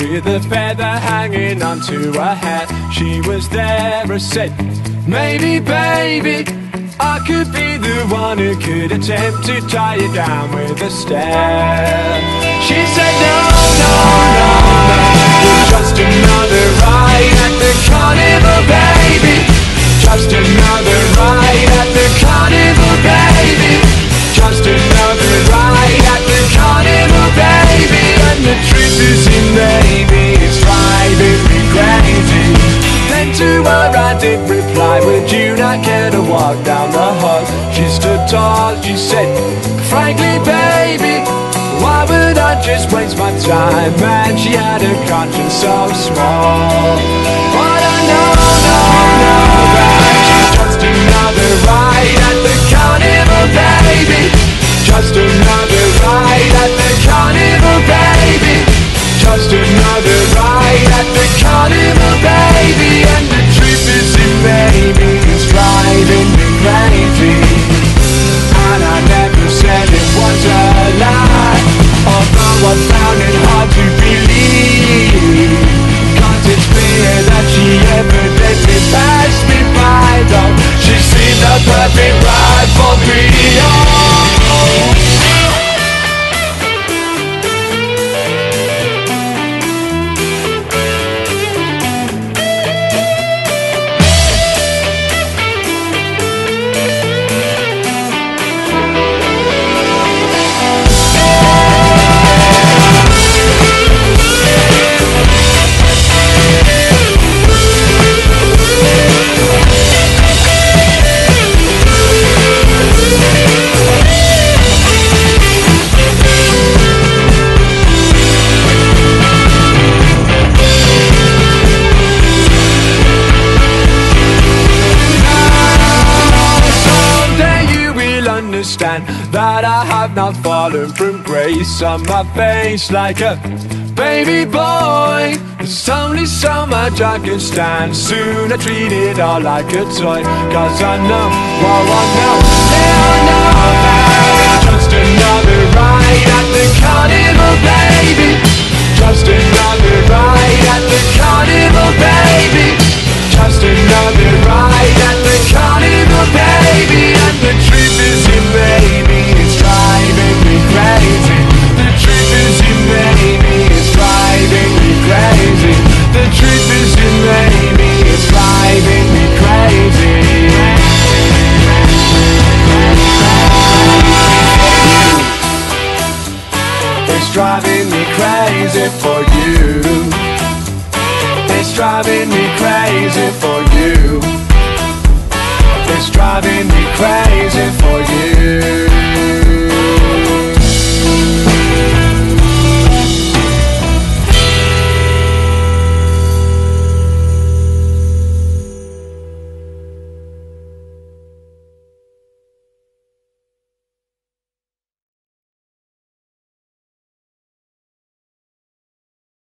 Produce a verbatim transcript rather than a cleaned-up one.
with a feather hanging onto her hat. She was there, I said, maybe baby, I could be the one who could attempt to tie you down with a stare. She said no, no, no, no, you're just another ride at the carnival, baby. Just another ride at the carnival, baby. Just another ride at the carnival, baby. And the truth is in baby, it's driving me crazy. Then to her I did reply, would you not care to walk down the hall? She stood tall, she said, frankly baby, why would I just waste my time? And she had a conscience so small. But I know, no, no, that she's just another ride at the carnival, baby. Just another ride at the carnival, baby. Just another ride at the carnival, baby. And the truth is in baby, it's driving me crazy. And I never said it was a lie, although I found it hard to believe. Cause it's clear that she evidently passed me by, though she seemed the perfect ride for me. Oh. That I have not fallen from grace on my face like a baby boy. There's only so much I can stand, soon I treat it all like a toy. Cause I know, well I know, yeah I know that just another ride at the carnival, baby. Just another ride at the carnival, baby. Just another ride at the carnival, baby. And the truth is in baby, it's driving me crazy. The truth is in baby, it's driving me crazy. The truth is in baby, it's driving me crazy. It's driving me crazy for you. It's driving me crazy for you. It's driving me crazy for you.